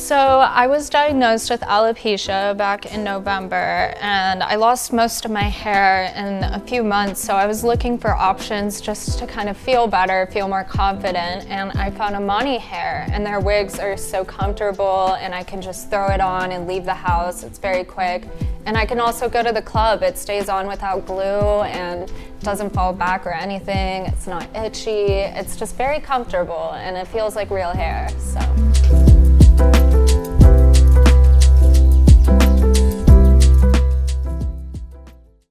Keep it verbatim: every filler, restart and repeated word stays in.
So I was diagnosed with alopecia back in November, and I lost most of my hair in a few months, so I was looking for options just to kind of feel better, feel more confident, and I found Amani hair, and their wigs are so comfortable, and I can just throw it on and leave the house. It's very quick, and I can also go to the club. It stays on without glue and doesn't fall back or anything. It's not itchy. It's just very comfortable, and it feels like real hair. So.